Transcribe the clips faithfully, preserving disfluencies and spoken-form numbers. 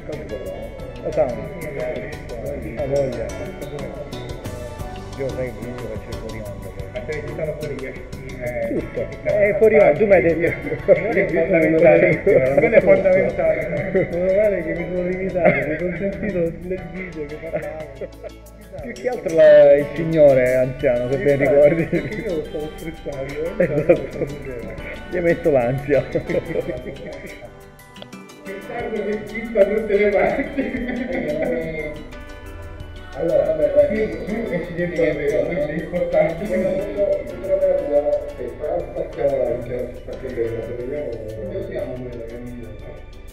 La sauna. La voglia. Io sai che io faccio il fuori onda. Ma te ne stanno fuori eh, tutto. È fuori onda, tu mi hai detto. È fondamentale. Quello è fondamentale. Meno male che mi sono limitato, mi sono sentito nel video che parlavo. Più che altro la, il signore anziano, se ben ricordi. Io stavo stressato. Esatto. Gli hai messo l'ansia. Il sangue che schiffa da tutte le parti. Allora, vabbè, qui e ci dentro è vero, quindi è importante. Facciamo la vincere, facciamo vedere, vediamo. Noi siamo quella che mi dice.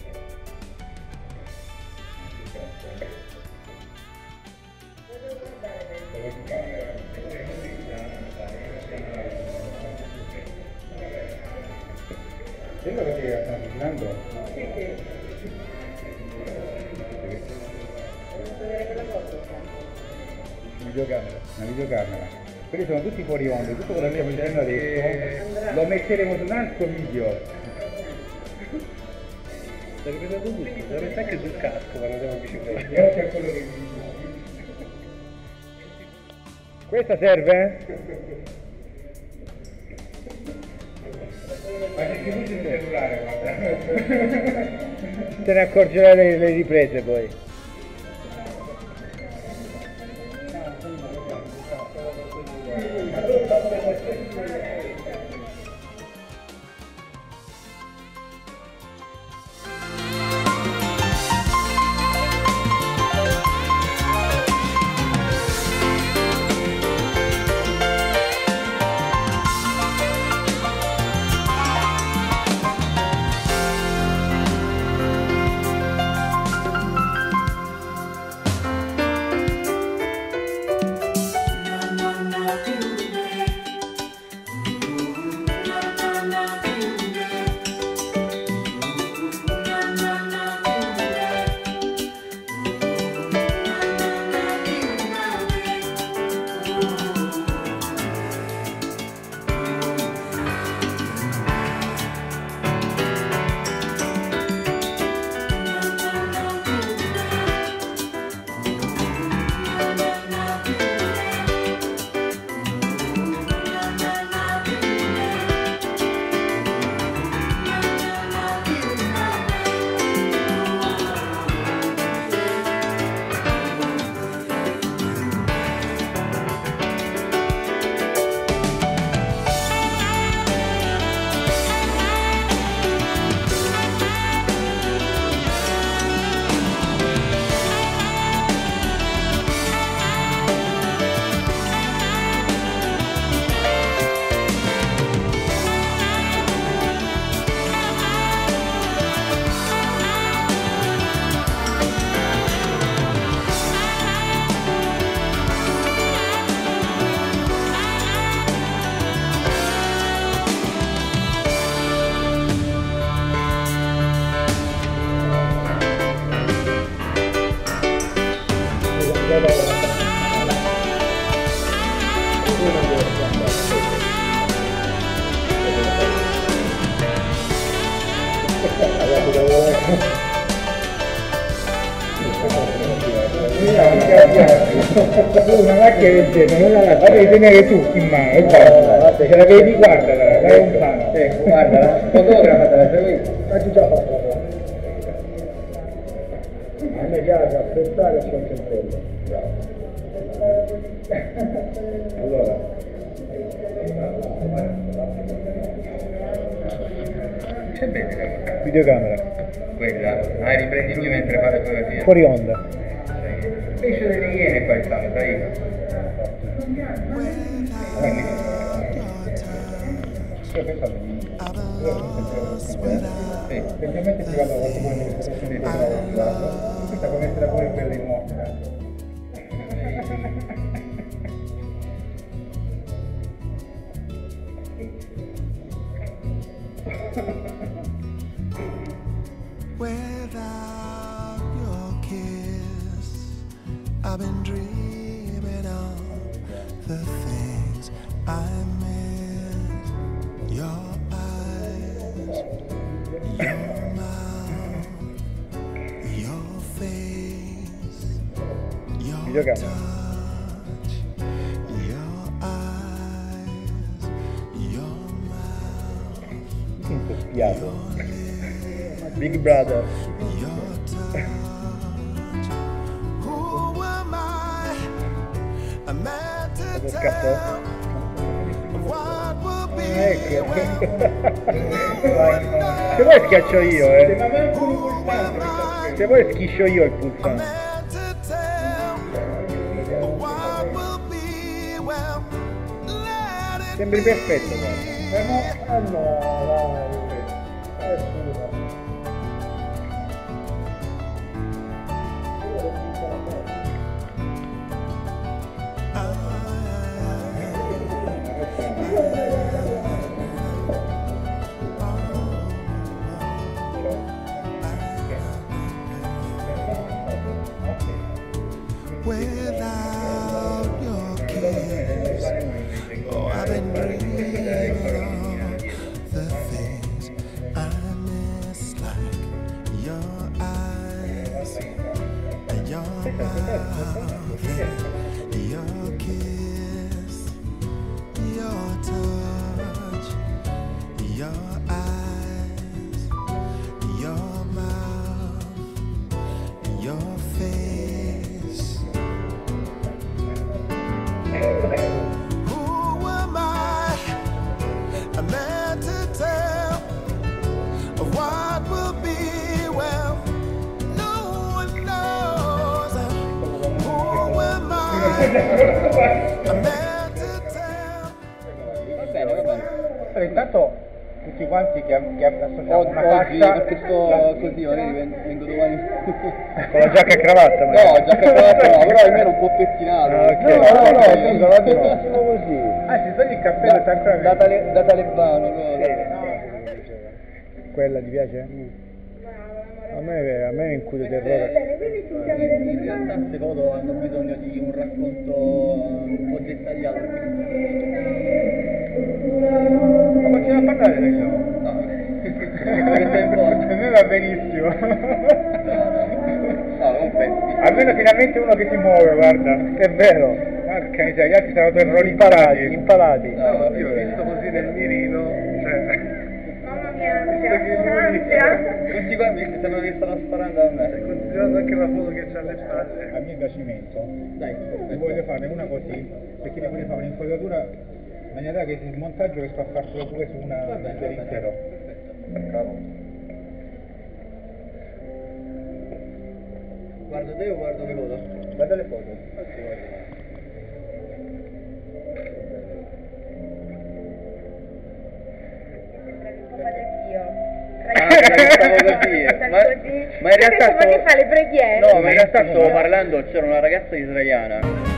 Sembra che ti stanno avvicinando? Videocamera, una videocamera. Quelli sono tutti fuori onda, tutto quello che stiamo dicendo adesso lo metteremo su un altro video. L'hai ripetuto tutto, l'hai messo anche sul casco quando andiamo in bicicletta. Grazie a quello che mi dici. Questa serve? Ma c'è più sul cellulare, guarda. Te ne accorgerai le, le riprese poi. Una macchina del genere non la devi tenere tu in mano e basta, se la vedi guardala, dai lontano. Ecco, guardala, fotografatela, segui. L'hai già fatto. A me piace aspettare e c'è anche il bello. Allora. C'è bene, videocamera. Quella, ah, riprendi lui mentre fa le fotografie. Fuori onda. Pesce delle iene qua stanno, dai. Io pensavo di... Sì, specialmente si vado a qualcuno che sta facendo questa può mettere pure quella di mostra. Without your kiss, I've been dreaming of the things I miss. Your eyes, your mouth, your Videocamera. Mi sento spiato. Big Brother. Cosa scappò? Ecco. Se vuoi schiaccio io, eh. Se vuoi schiscio io il pulsante. Sembri perfetto, guarda. Ah no, vai. Eh, scusa. Without your kiss, oh, I've been dreaming of the things I miss, like your eyes, and your mouth, your kiss, your touch, your eyes, your mouth, your face. Who am I? A man to tell of what will be. Well, no one knows. Who am I? A man to tell. Va bene, va bene. Allora, intanto tutti quanti che, che associamo Oggi, una fascia perché sto così, magari vengo domani con la giacca e cravatta. no, giacca e cravatta no, però almeno un po' pettinato. Ah, ok. No, no, no, no, scusa, va benissimo così. Ah, si toglie il cappello Da, sempre da, tale, da talebano, no? Quella ti piace? A me, a me mi incute terrore. In realtà queste foto hanno bisogno di un racconto un po' dettagliato. Ma continua a parlare adesso? No, perché importa. A me va benissimo. No, comunque. Almeno finalmente uno che si muove, guarda. È vero. Porca miseria, gli altri stavano terrori imparati. Impalati. No, io ho visto così nel mirino, cioè... Mamma mia, ansia. Tutti qua mi sembrano che stanno sparando a me. Considerando anche la foto che c'ha alle spalle. A mio piacimento, Dai, ne voglio fare una così, perché ne voglio fare un'inquadratura in maniera tale che il montaggio riesco a farlo pure su una Va bene, per va bene. intero. Bravo. Guarda te o guardo le foto? Guarda le foto. Ah, stavo così, ma, ma in realtà stavo... stavo... fa le preghiere? No, ma in realtà stavo parlando, c'era una ragazza israeliana